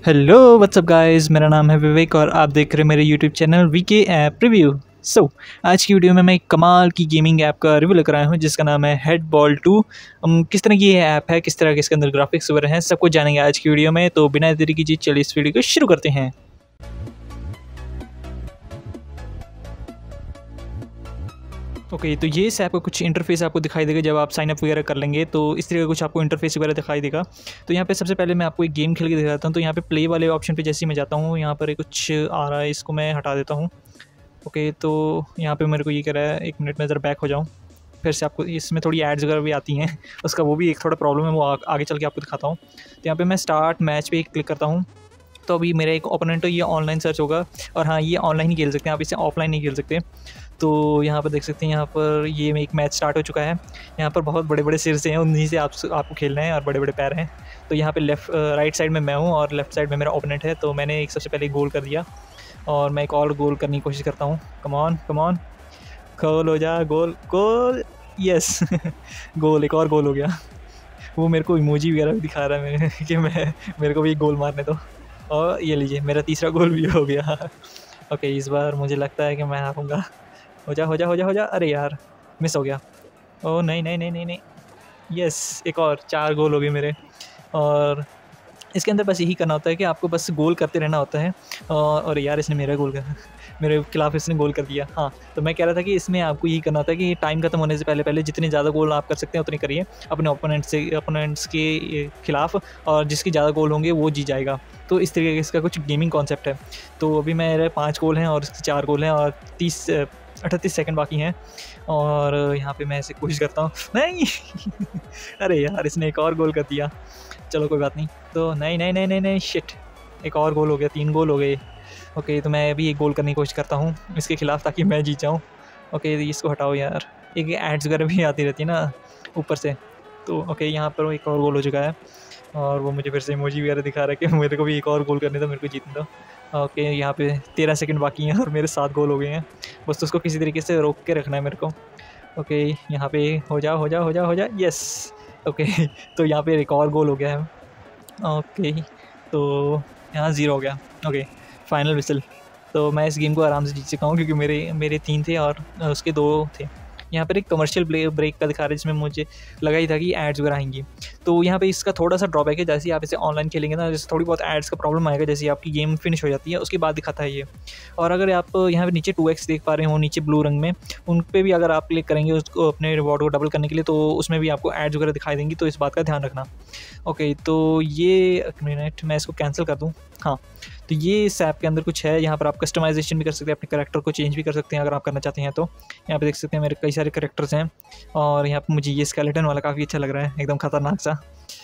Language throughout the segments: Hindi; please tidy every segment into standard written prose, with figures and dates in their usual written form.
हेलो व्हाट्सअप गाइस, मेरा नाम है विवेक और आप देख रहे हैं मेरे YouTube channel VK app review. आज की वीडियो में मैं एक कमाल की गेमिंग ऐप का रिव्यू लेकर आया हूँ जिसका नाम है हेडबॉल 2। किस तरह की ये ऐप है, किस तरह के इसके अंदर ग्राफिक्स वगैरह हैं, सब कुछ जानेंगे आज की वीडियो में। तो बिना देरी कीजिए चलिए इस वीडियो को शुरू करते हैं। ओके, तो ये इस ऐप का कुछ इंटरफेस आपको दिखाई देगा जब आप साइन अप वगैरह कर लेंगे, तो इस तरह का कुछ आपको इंटरफेस वगैरह दिखाई देगा। तो यहाँ पे सबसे पहले मैं आपको एक गेम खेल के दिखाता हूँ। तो यहाँ पे प्ले वाले ऑप्शन पे जैसे ही मैं जाता हूँ, यहाँ पर कुछ आ रहा है, इसको मैं हटा देता हूँ। ओके, तो यहाँ पे मेरे को ये कह रहा है 1 मिनट में ज़रा बैक हो जाऊँ। फिर से आपको इसमें थोड़ी एड्स वगैरह भी आती हैं उसका वो भी एक थोड़ा प्रॉब्लम है, वो आगे चल के आपको दिखाता हूँ। तो यहाँ पे मैं स्टार्ट मैच पे क्लिक करता हूँ। तो अभी मेरा एक ओपोनेंट है, ये ऑनलाइन सर्च होगा और हाँ, ये ऑनलाइन ही खेल सकते हैं, आप इसे ऑफलाइन नहीं खेल सकते। तो यहाँ पर देख सकते हैं, यहाँ पर ये एक मैच स्टार्ट हो चुका है। यहाँ पर बहुत बड़े बड़े सिर से हैं, उन्हीं से आपको खेलना है और बड़े बड़े पैर हैं। तो यहाँ पे राइट साइड में मैं हूँ और लेफ्ट साइड में मेरा ओपोनेंट है। तो मैंने सबसे पहले गोल कर दिया और मैं एक और गोल करने की कोशिश करता हूँ। कम ऑन गोल हो जा, गोल गोल, यस गोल, एक और गोल हो गया। वो मेरे को इमोजी वगैरह भी दिखा रहा है मेरे कि मेरे को भी एक गोल मारने दो। और ये लीजिए, मेरा तीसरा गोल भी हो गया। ओके, इस बार मुझे लगता है कि मैं हारूंगा। हो जा हो जा हो जा हो जा, अरे यार मिस हो गया। ओह नहीं नहीं नहीं नहीं नहीं, यस, एक और 4 गोल हो गए मेरे। और इसके अंदर बस यही करना होता है कि आपको बस गोल करते रहना होता है। और यार इसने मेरा गोल कर मेरे खिलाफ इसने गोल कर दिया। हाँ, तो मैं कह रहा था कि इसमें आपको यही करना होता है कि टाइम खत्म होने से पहले पहले जितने ज़्यादा गोल आप कर सकते हैं उतने करिए अपने ओपोनेंट्स के खिलाफ, और जिसके ज़्यादा गोल होंगे वो जीत जाएगा। तो इस तरीके का इसका कुछ गेमिंग कॉन्सेप्ट है। तो अभी मेरे 5 गोल हैं और इसके 4 गोल हैं और 38 सेकंड बाकी हैं। और यहाँ पे मैं ऐसे कोशिश करता हूँ, नहीं अरे यार इसने एक और गोल कर दिया। चलो कोई बात नहीं। तो नहीं नहीं नहीं नहीं नहीं, शिट, एक और गोल हो गया, 3 गोल हो गए। ओके, तो मैं अभी एक गोल करने की कोशिश करता हूँ इसके खिलाफ ताकि मैं जीत जाऊँ। ओके, इसको हटाओ यार, एक एड्स वगैरह भी आती रहती है ना ऊपर से। तो ओके, यहाँ पर एक और गोल हो चुका है और वो मुझे फिर से इमोजी वगैरह दिखा रहा है कि मेरे को भी एक और गोल करने दो, मेरे को जीतने दो। ओके, यहाँ पे 13 सेकंड बाकी हैं और मेरे 7 गोल हो गए हैं। बस तो उसको किसी तरीके से रोक के रखना है मेरे को। ओके, यहाँ पे हो जा हो जा हो जा हो जा, यस। ओके तो यहाँ पे एक और गोल हो गया है। ओके, तो यहाँ 0 हो गया। Okay, final whistle. तो मैं इस गेम को आराम से जीत चुका हूँ क्योंकि मेरे मेरे 3 थे और उसके 2 थे। यहाँ पर एक कमर्शियल ब्रेक का दिखा रहा है जिसमें मुझे लगा ही था कि एड्स वगैरह आएंगी। तो यहाँ पे इसका थोड़ा सा ड्रॉबैक है, जैसे आप इसे ऑनलाइन खेलेंगे ना, जैसे थोड़ी बहुत एड्स का प्रॉब्लम आएगा जैसे आपकी गेम फिनिश हो जाती है उसके बाद दिखाता है ये। और अगर आप यहाँ पे नीचे 2x देख पा रहे हो नीचे ब्लू रंग में, उन पर भी अगर आप क्लिक करेंगे उसको अपने रिवॉर्ड को डबल करने के लिए, तो उसमें भी आपको एड्स वगैरह दिखाई देंगी, तो इस बात का ध्यान रखना। ओके, तो ये एक मिनट मैं इसको कैंसिल कर दूँ। हाँ, तो ये इस ऐप के अंदर कुछ है, यहाँ पर आप कस्टमाइजेशन भी कर सकते हैं, अपने करेक्टर को चेंज भी कर सकते हैं अगर आप करना चाहते हैं। तो यहाँ पे देख सकते हैं मेरे कई सारे करेक्टर्स हैं और यहाँ पे मुझे ये स्केलेटन वाला काफ़ी अच्छा लग रहा है, एकदम खतरनाक सा।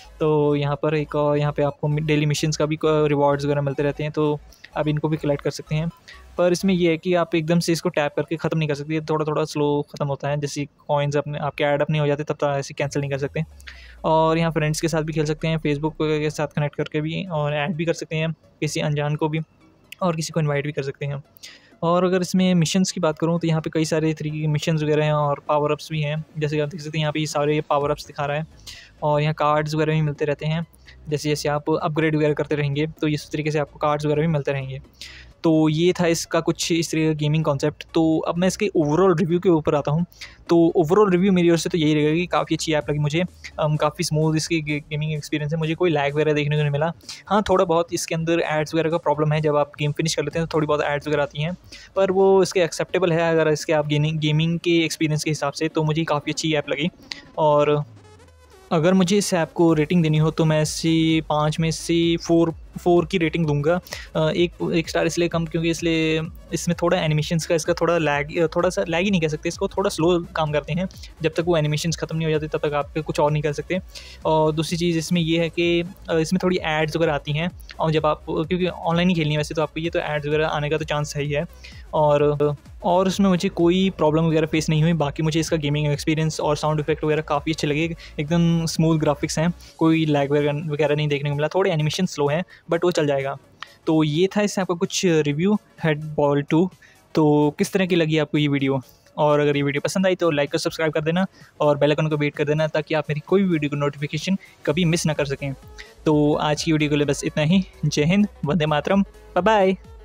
तो यहाँ पर एक और यहाँ पे आपको डेली मिशंस का भी रिवॉर्ड्स वगैरह मिलते रहते हैं, तो आप इनको भी कलेक्ट कर सकते हैं। पर इसमें ये है कि आप एकदम से इसको टैप करके ख़त्म नहीं कर सकते, थोड़ा थोड़ा स्लो ख़त्म होता है। जैसे कॉइन्स अपने आपके ऐड अपने हो जाते तब तक ऐसे कैंसिल नहीं कर सकते। और यहाँ फ्रेंड्स के साथ भी खेल सकते हैं, फेसबुक के साथ कनेक्ट करके भी, और ऐड भी कर सकते हैं किसी अनजान को भी, और किसी को इनवाइट भी कर सकते हैं। और अगर इसमें मिशंस की बात करूँ तो यहाँ पे कई सारे तरीके के मिशंस वगैरह हैं और पावर अप्स भी हैं, जैसे आप देख सकते हैं यहाँ पे ये सारे पावर अप्स दिखा रहा है। और यहाँ कार्ड्स वगैरह भी मिलते रहते हैं, जैसे जैसे आप अपग्रेड वगैरह करते रहेंगे तो इस तरीके से आपको कार्ड्स वगैरह भी मिलते रहेंगे। तो ये था इसका कुछ इस तरह का गेमिंग कॉन्सेप्ट। तो अब मैं इसके ओवरऑल रिव्यू के ऊपर आता हूँ। तो ओवरऑल रिव्यू मेरी ओर से तो यही रहेगा कि काफ़ी अच्छी ऐप लगी मुझे, काफ़ी स्मूथ इसकी गेमिंग एक्सपीरियंस है, मुझे कोई लैग वगैरह देखने को नहीं मिला। हाँ, थोड़ा बहुत इसके अंदर एड्स वगैरह का प्रॉब्लम है, जब आप गेम फिनिश कर लेते हैं तो थोड़ी बहुत एड्स वगैरह आती हैं, पर वो इसके एक्सेप्टेबल है अगर इसके आप गेमिंग के एक्सपीरियंस के हिसाब से, तो मुझे काफ़ी अच्छी ऐप लगी। और अगर मुझे इस ऐप को रेटिंग देनी हो तो मैं इसे 5 में से 4 की रेटिंग दूंगा। एक स्टार इसलिए कम क्योंकि इसलिए इसमें थोड़ा एनिमेशंस का इसका थोड़ा सा लैग ही नहीं कह सकते, इसको थोड़ा स्लो काम करते हैं। जब तक वो एनिमेशंस ख़त्म नहीं हो जाते तब तक आप कुछ और नहीं कर सकते। और दूसरी चीज़ इसमें ये है कि इसमें थोड़ी एड्स वगैरह आती हैं, और जब आप क्योंकि ऑनलाइन ही खेलनी है वैसे तो आपको ये तो एड्स वगैरह आने का तो चांस सही है। और उसमें मुझे कोई प्रॉब्लम वगैरह फेस नहीं हुई। बाकी मुझे इसका गेमिंग एक्सपीरियंस और साउंड इफेक्ट वगैरह काफ़ी अच्छे लगे, एकदम स्मूथ ग्राफिक्स हैं, कोई लैग वगैरह नहीं देखने को मिला। थोड़े एनिमेशन स्लो हैं बट वो चल जाएगा। तो ये था इस ऐप का कुछ रिव्यू हेडबॉल 2। तो किस तरह की लगी आपको ये वीडियो? और अगर ये वीडियो पसंद आई तो लाइक और सब्सक्राइब कर देना और बेल आइकन को वेट कर देना, ताकि आप मेरी कोई भी वीडियो को नोटिफिकेशन कभी मिस ना कर सकें। तो आज की वीडियो के लिए बस इतना ही। जय हिंद, वंदे मातरम, बाय बाय।